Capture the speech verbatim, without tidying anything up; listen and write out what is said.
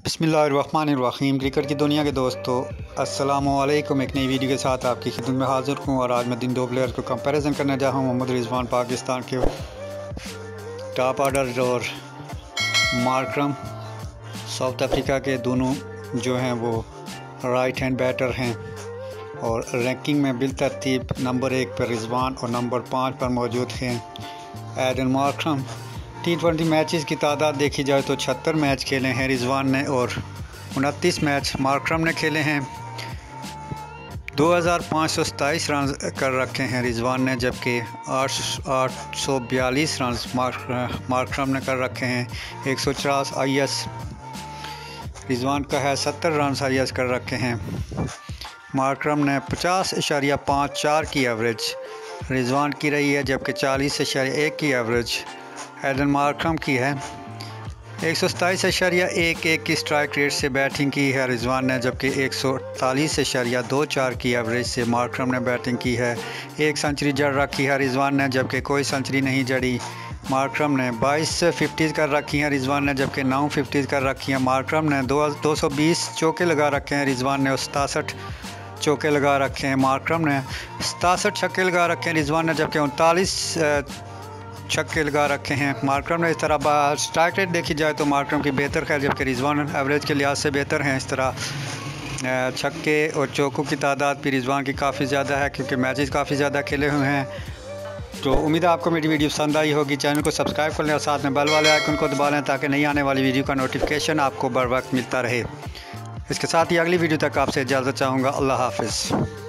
बिस्मिल्लाहिर्रहमानिर्रहीम। क्रिकेट की दुनिया के दोस्तों, अस्सलामुअलैकुम। एक नई वीडियो के साथ आपकी खिदमत में हाज़िर हूँ और आज मैं दिन दो प्लेयर को कंपैरिजन करने जा रहा हूँ। मोहम्मद रिजवान पाकिस्तान के टॉप ऑर्डर और मार्करम साउथ अफ्रीका के, दोनों जो हैं वो राइट हैंड बैटर हैं और रैंकिंग में बिलतरतीब नंबर एक पर रिजवान और नंबर पाँच पर मौजूद हैं Aiden Markram. T twenty matches की तादाद देखी जाए तो छिहत्तर मैच खेले हैं रिजवान ने और उनतीस मैच मार्करम ने खेले हैं। दो हज़ार पाँच सौ सताईस रन कर रखे हैं रिजवान ने, जबकि आठ आठ सौ बयालीस रन मार्करम ने कर रखे हैं। एक सौ चार आई एस रिजवान का है, सत्तर रन आई एस कर रखे हैं। मार्करम ने पचास इशारिया पाँच चार की एवरेज रिजवान की रही है, जबकि चालीस इशारिया एक की एवरेज एडन मार्करम की है। एक सौ सताईस इशारिया एक एक की स्ट्राइक रेट से बैटिंग की है रिजवान ने, जबकि एक सौ अड़तालीस इशारिया दो चार की एवरेज से मार्करम ने बैटिंग की है। एक सेंचुरी जड़ रखी है रिजवान ने, जबकि कोई सेंचुरी नहीं जड़ी। मार्करम ने बाईस फिफ्टीज़ कर रखी हैं रिजवान ने, जबकि नौ फिफ्टीज़ कर रखी हैं। मार्करम ने दो दो सौ बीस चौके लगा रखे हैं रिजवान ने और सतासठ चौके लगा रखे हैं। मार्करम ने सतासठ छक्के लगा रखे हैं रिजवान ने, जबकि उनतालीस छक्के लगा रखे हैं मार्करम ने। इस तरह स्ट्राइक रेट देखी जाए तो मार्करम की बेहतर है, जबकि रिजवान एवरेज के लिहाज से बेहतर हैं। इस तरह छक्के और चौकों की तादाद भी रिजवान की काफ़ी ज़्यादा है, क्योंकि मैचेस काफ़ी ज़्यादा खेले हुए हैं। तो उम्मीद है आपको मेरी वीडियो पसंद आई होगी। चैनल को सब्सक्राइब कर लें और साथ में बेल वाले आइकन को दबा लें, ताकि नई आने वाली वीडियो का नोटिफिकेशन आपको बर वक्त मिलता रहे। इसके साथ ही अगली वीडियो तक आपसे इजाज़त चाहूँगा। अल्लाह हाफ़िज़।